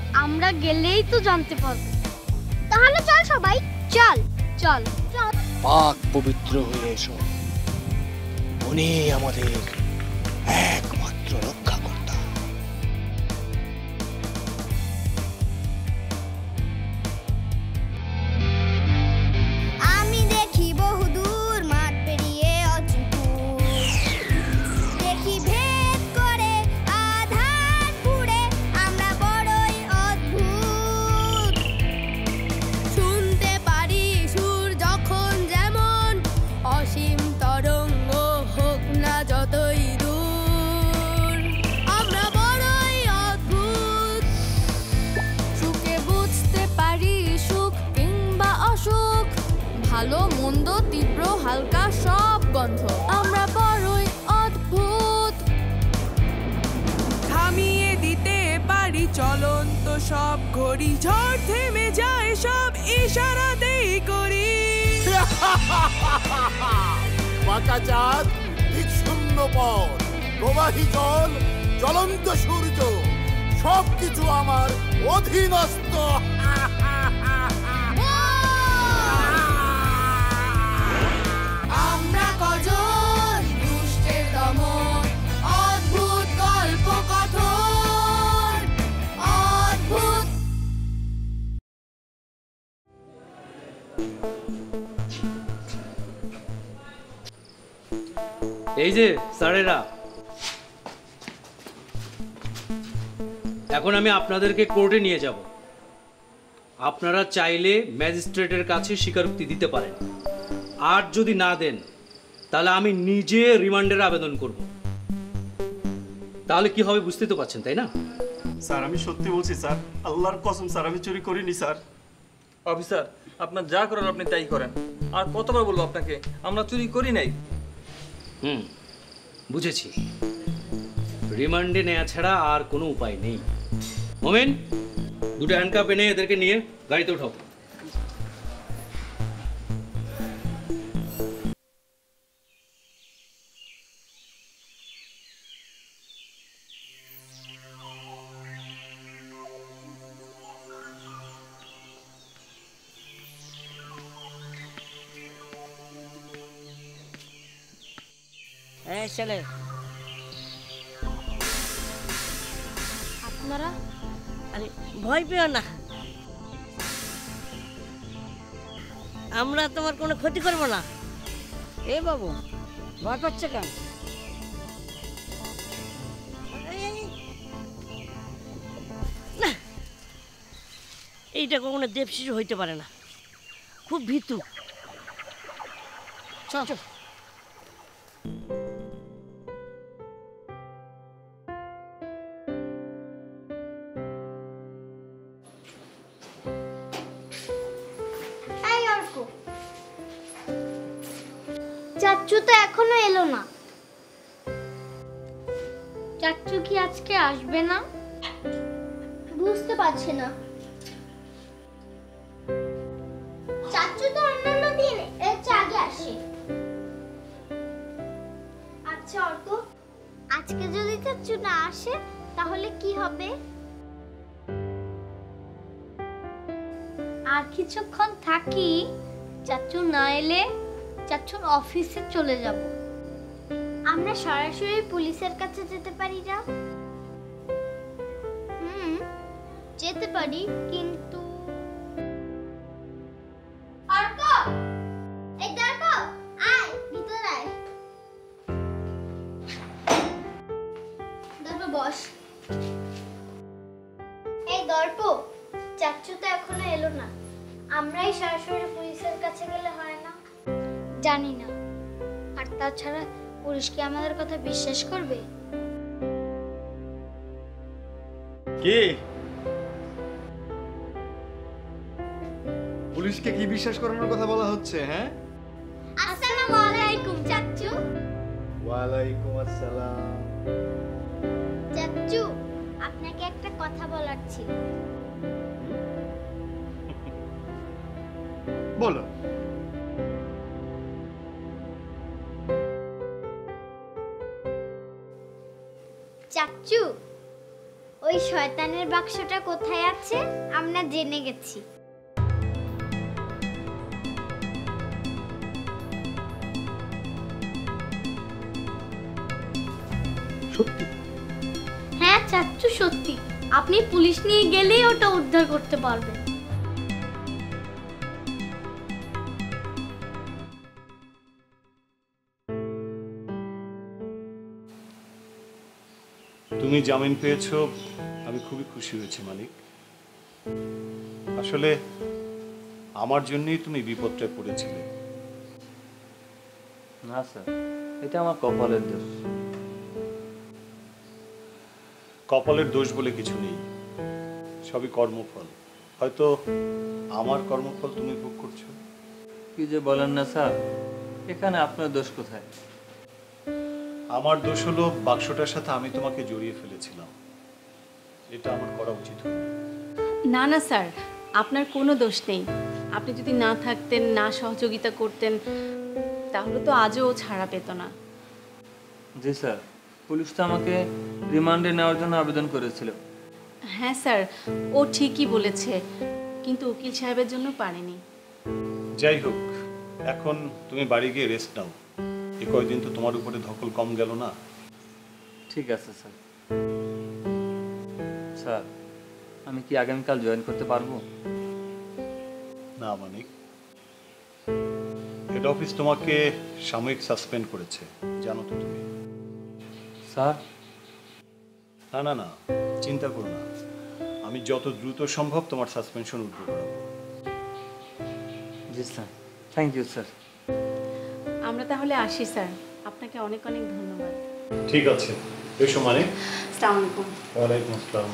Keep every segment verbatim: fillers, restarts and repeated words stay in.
আমরা গেলেই তো জানতে পারবো। তাহলে চল সবাই, চল চল চল। পাক পবিত্র হয়ে এসো, উনি আমাদের একমাত্র রক্ষাকর্তা। আমি দেখি বহুদূর মাঠ পেরিয়ে অচুকুর, দেখি ভেদ করে আধার পুড়ে আমরা বড়ই অদ্ভুত। শুনতে পারি সুর যখন যেমন অসীম তরঙ্গ হোক না যতই দূর, আমরা বড়ই অদ্ভুত। সুখে বুঝতে পারি সুখ কিংবা অসুখ, ভালো মন্দ তীব্র হালকা সব গন্ধ, আমরা বড়ই অদ্ভুত। থামিয়ে দিতে পারি চলন্ত সব ঘড়ি, ঝড় থেমে যায় সব ইশারাতেই করি। বাঁকা চাঁদ, শূন্য পথ, প্রবাহী জল, জ্বলন্ত সূর্য, সবকিছু আমার অধীনস্থ। আমরা কজন দুষ্টের দমন, অদ্ভুত গল্প কথন, অদ্ভুত। এই যে স্যারেরা, এখন আমি আপনাদেরকে কোর্টে নিয়ে যাব। আপনারা চাইলে ম্যাজিস্ট্রেটের কাছে স্বীকারোক্তি দিতে পারেন, আর যদি না দেন তাহলে আমি নিজে রিমান্ডের আবেদন করব। তাহলে কি হবে বুঝতে তো পারছেন, তাই না? স্যার আমি সত্যি বলছি স্যার, আল্লাহর কসম স্যার, আমি চুরি করিনি স্যার। অফিসার, আপনার যা করার আপনি তাই করেন। আর কতবার বলবো আপনাকে, আমরা চুরি করি নাই। হুম, বুঝেছি। রিমান্ডে নেওয়া ছাড়া আর কোনো উপায় নেই। মোমেন, দুটো হ্যান্ডকাপ এনে এদেরকে নিয়ে গাড়িতে উঠাও। আপনারা আরে ভয় পেও না, আমরা তোমার কোনো ক্ষতি করবো না। এ বাবু, ভয় পাচ্ছে কেন? না, এইটা কখনো দেব শিশু হইতে পারে না, খুব ভীতু। চল চল। চাচ্চু তো এখনো এলো না। চাচ্চু কি আজকে আসবে না? বুঝতে পারছি না। চাচ্চু তো অন্যান্য দিন এর চেয়ে আগে আসে। আচ্ছা অর্ক, আজকে যদি চাচ্চু না আসে তাহলে কি হবে? আর কিছুক্ষণ থাকি, চাচ্চু না এলে চাচ্চুর অফিসে চলে যাব। আমরা সরাসরি পুলিশের কাছে যেতে পারি না? হুম, যেতে পারি, কিন্তু অর্ক, এই দর্প, আয় ভিতরে আয়। দর্প বস। এই দর্প, চাচ্চু তো এখনো এলো না, আমরাই সরাসরি পুলিশের কাছে গেলে হয় না? জানি না। আর তাছাড়া পুলিশ কি আমাদের কথা বিশ্বাস করবে? কি পুলিশকে কি বিশ্বাস করানোর কথা বলা হচ্ছে? হ্যাঁ, আসসালামু আলাইকুম চাচ্চু। ওয়ালাইকুম আসসালাম। চাচ্চু, আপনাকে একটা কথা বলার ছিল। বলো। চাচ্চু, ওই শয়তানের বাক্সটা কোথায় আছে আমরা জেনে গেছি। সত্যি? হ্যাঁ চাচ্চু সত্যি, আপনি পুলিশ নিয়ে গেলেই ওটা উদ্ধার করতে পারবেন। তুমি জামিন পেয়েছো, আমি খুবই খুশি হয়েছি মালিক। আসলে আমার জন্যই তুমি বিপদটায় পড়েছিলে। না স্যার, এটা আমার কপালের দোষ। কপালের দোষ বলে কিছু নেই, সবই কর্মফল। হয়তো আমার কর্মফল তুমি ভোগ করছো। কি যে বলেন না স্যার, এখানে আপনার দোষ কোথায়? আমার দোষ হলো বাক্সটার সাথে আমি তোমাকে জড়িয়ে ফেলেছিলাম, এটা আমার করা উচিত হয়নি। না না স্যার, আপনার কোনো দোষ নেই। আপনি যদি না থাকতেন, না সহযোগিতা করতেন, তাহলে তো আজও ও ছাড়া পেত না। জি স্যার, পুলিশ তো আমাকে রিমান্ডে নেওয়ার জন্য আবেদন করেছিল। হ্যাঁ স্যার, ও ঠিকই বলেছে, কিন্তু উকিল সাহেবের জন্য পারেনি। যাই হোক, এখন তুমি বাড়ি গিয়ে রেস্ট নাও। এ কয়দিন তো তোমার উপরে ধকল কম গেল না। ঠিক আছে স্যার। স্যার, আমি কি আগামীকাল জয়েন করতে পারবো? না মানিক, হেড অফিস তোমাকে সাময়িক সাসপেন্ড করেছে, জানো তো তুমি। স্যার? না না না, চিন্তা করো না, আমি যত দ্রুত সম্ভব তোমার সাসপেনশন উঠবো করাবো। জি স্যার, থ্যাংক ইউ স্যার। আমরা তাহলে আসি স্যার, আপনাকে অনেক অনেক ধন্যবাদ। ঠিক আছে, এসো মানিক। আসসালামু আলাইকুম। ওয়ালাইকুম আসসালাম।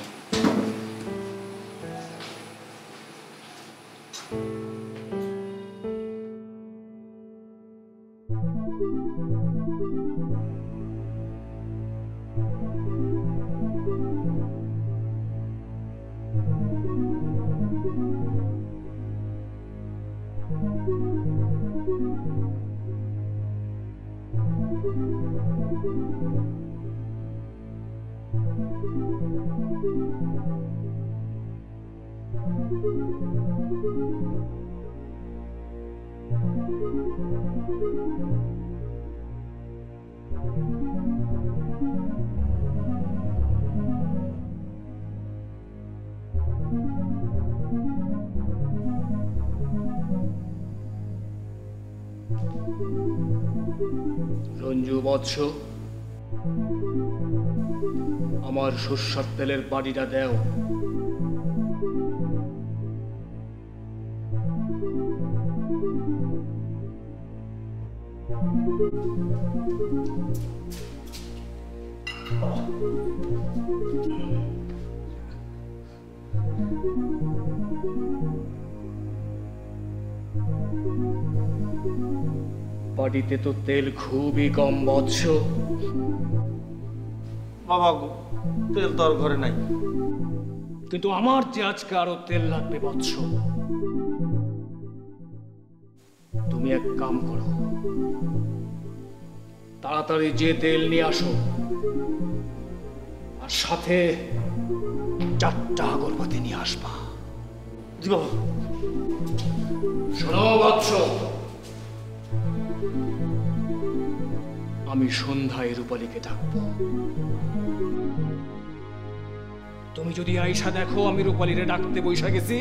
রঞ্জু বৎস, আমার সর্ষার তেলের বাড়িটা দেও। বাড়িতে তো তেল খুবই কম বৎস। বাবা গো, তেল তো আর ঘরে নাই। কিন্তু আমার যে আজকে আরো তেল লাগবে বৎস। তুমি এক কাম করো, তাড়াতাড়ি যে তেল নিয়ে আসো, আর সাথে চারটা আগরবাতি নিয়ে আসবা। জি বাবা। শোনো বৎস, আমি সন্ধ্যায় রূপালীকে ডাকবো। তুমি যদি আয়সা দেখো আমি রূপালীরে ডাকতে বৈশা গেছি,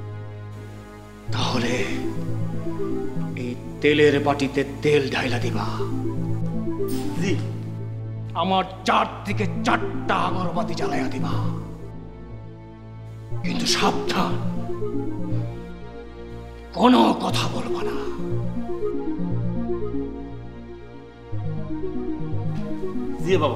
তাহলে এই তেলের বাটিতে তেল ঢাইলা দিবা। জি। আমার চারদিকে চারটা আগরবাতি জ্বালাইয়া দিবা। কিন্তু সাবধান, কোনো কথা বলবা না। জি বাবা।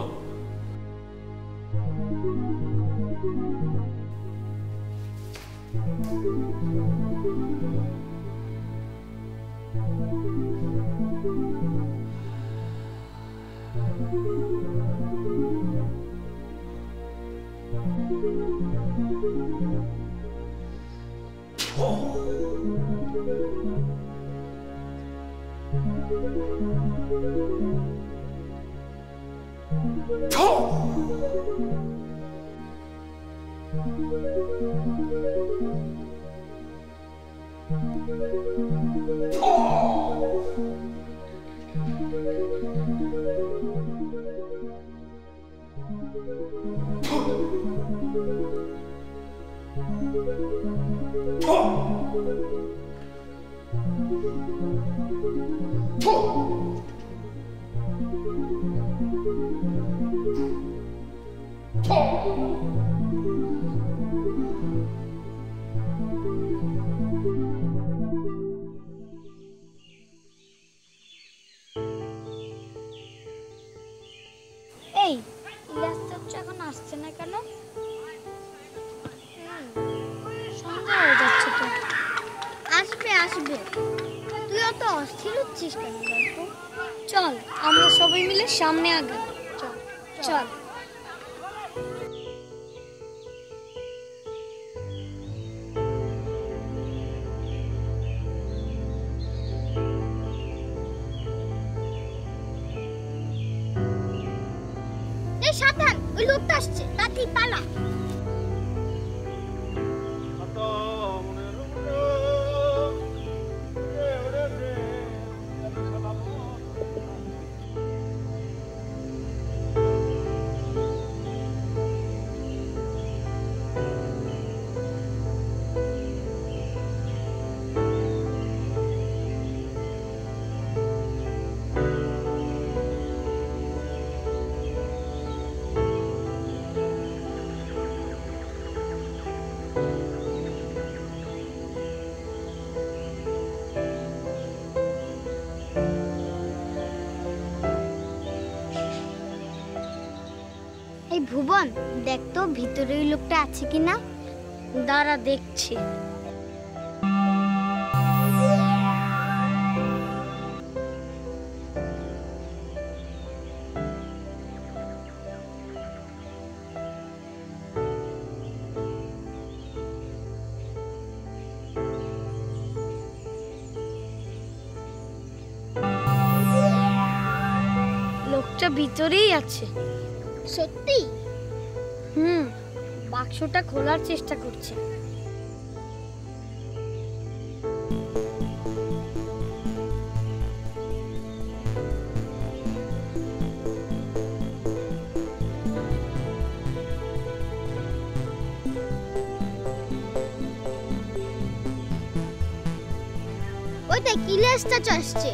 এই ইলিয়াস চাচা এখন আসছে না কেন? সন্ধ্যা হয়ে যাচ্ছে তো। আসবে আসবে, তুই অত অস্থির হচ্ছিস কেন গল্প? চল আমরা সবাই মিলে সামনে আগে চল চল। সাবধান, ওই লোকটা আসছে, তাড়াতাড়ি পালা। এই ভুবন, দেখ তো ভিতরে ওই লোকটা আছে কিনা। দাঁড়া দেখছি। লোকটা ভিতরেই আছে। সত্যি? হুম, বাক্সটা খোলার চেষ্টা করছে। ওই দেখ ইলিয়াসটা আসছে।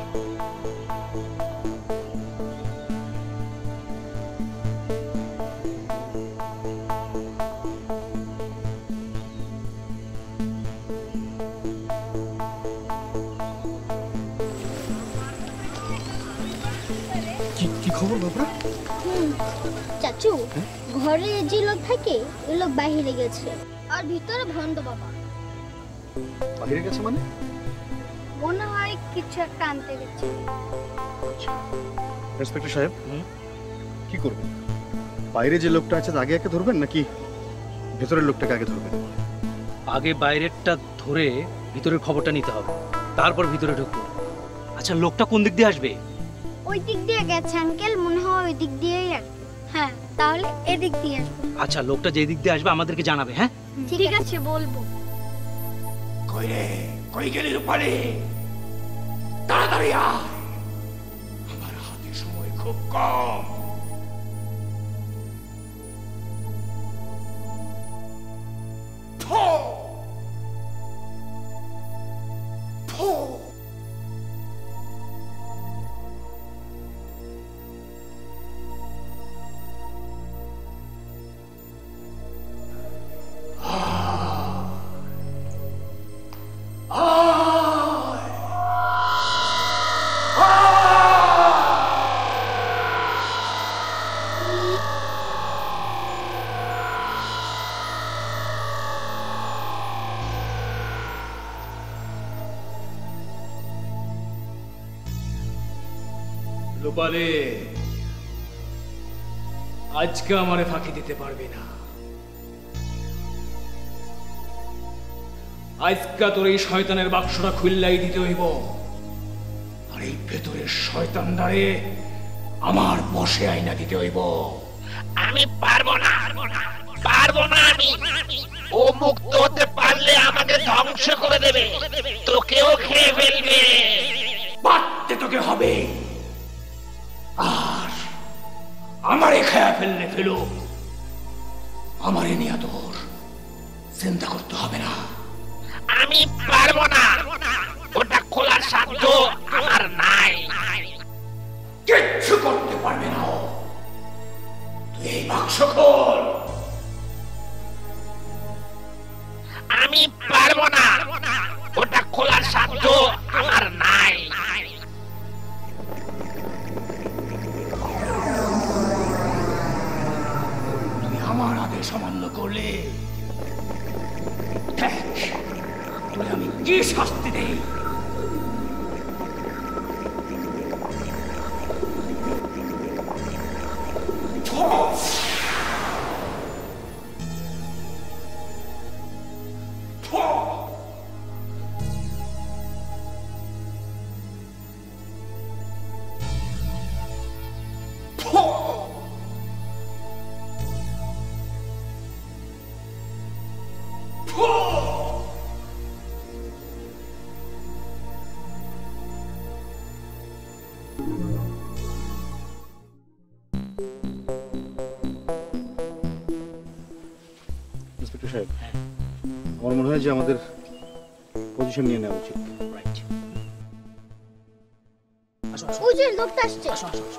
কি খবর বাবা? চাচু, ঘরে যে লোক থাকে ওই লোক বাইরে গেছে, আর ভিতরে ভন্ড বাবা। বাইরে গেছে মানে? মনে হয় কিছু একটা আনতে গেছে। ইন্সপেক্টর সাহেব, কি করবেন? বাইরে যে লোকটা আছে আগে একে ধরবেন নাকি ভেতরের লোকটাকে আগে ধরবেন? আগে বাইরেরটা ধরে ভিতরের খবরটা নিতে হবে, তারপর ভিতরে ঢুকবো। আচ্ছা, লোকটা কোন দিক দিয়ে আসবে? ওই দিক দিয়ে গেছে আঙ্কেল, মনে হয় ওই দিক দিয়েই আসবে। হ্যাঁ, তাহলে এদিক দিয়ে আসবে। আচ্ছা, লোকটা যে দিক দিয়ে আসবে আমাদেরকে জানাবে। হ্যাঁ ঠিক আছে, বলবো। কই রে, কই গেলি রূপালি? তাড়াতাড়ি আয়, আমার হাতে সময় খুব কম। রূপালি, আজকে আমারে ফাঁকি দিতে পারবি না। আজকে তোর এই শয়তানের বাক্সটা খুললাই দিতে হইব, আর এই ভেতরের শয়তানদারে আমার বসে আইনা দিতে হইব। আমি পারবো না। পারবো না আমি। ও মুক্ত হতে পারলে আমাকে ধ্বংস করে দেবে, তোকেও খেয়ে ফেলবে। বাঁচতে তোকে হবে, আর আমারে খেয়ে ফেললে ফেলো, আমারে নিয়ে তোর চিন্তা করতে হবে না। আমি পারবো না, ওটা খোলার সাধ্য আমার নাই। কিচ্ছু করতে পারবে না ও। তুই এই বাক্স খোল। আমি পারবো না, ওটা খোলার সাধ্য আমার নাই। তুই আমার আদেশ অমান্য করলে দেখ তোরে আমি কি শাস্তি দেই। ইন্সপেক্টর সাহেব, আমার মনে হয় যে আমাদের পজিশন নিয়ে নেওয়া উচিত। ওই যে লোকটা আসছে।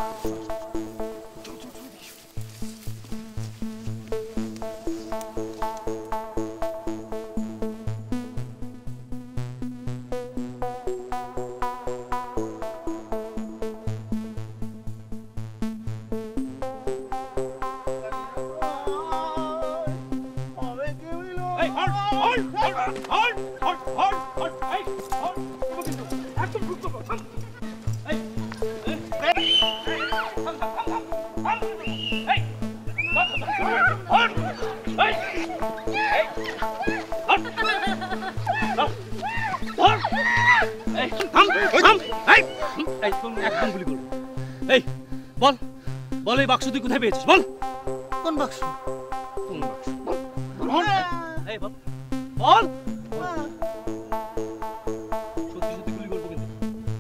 এই বল বল, এই বাক্স তুই কোথায় পেয়েছিস? বল কোন বাক্স? কোন বাক্স? বল এই বল বল। সত্যি সত্যি গুলি করবো কিন্তু।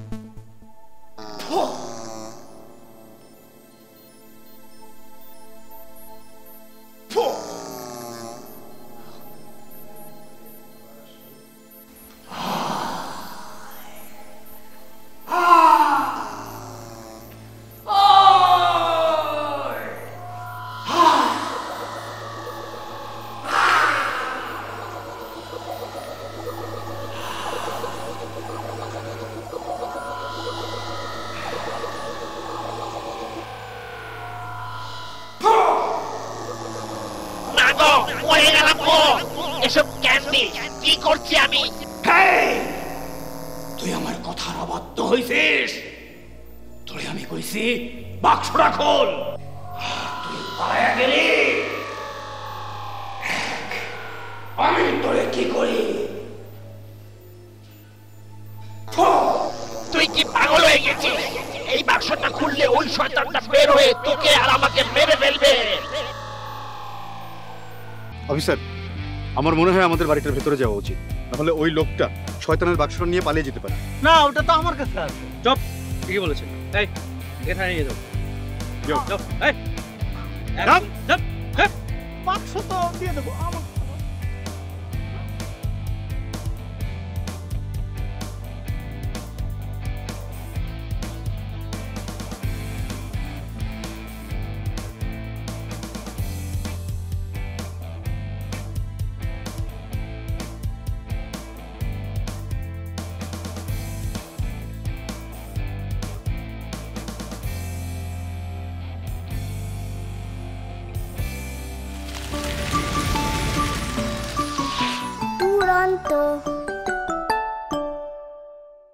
এসব ক্যান্ডি কি করছি আমি? তুই আমার কথার অবাধ্য হইছিস। তোরে আমি কইছি বাক্সটা খোল, তুই পালায়া গেলি। আমি তোরে কি করি? তুই কি পাগল হয়ে গেছিস? এই বাক্সটা খুললে ওই শয়তানটা বের হয়ে তোকে আর আমাকে মেরে ফেলবে। অফিসার, আমার মনে হয় আমাদের বাড়িটার ভেতরে যাওয়া উচিত, নাহলে ওই লোকটা শয়তানের বাক্সটা নিয়ে পালিয়ে যেতে পারে। না, ওটা তো আমার কাছে আছে। চুপ, ঠিকই বলেছেন। এই এখানে নিয়ে যাও। যাও যাও। এই যাও যাও। বাক্স তো দিয়ে দেবো আমার। দুরন্ত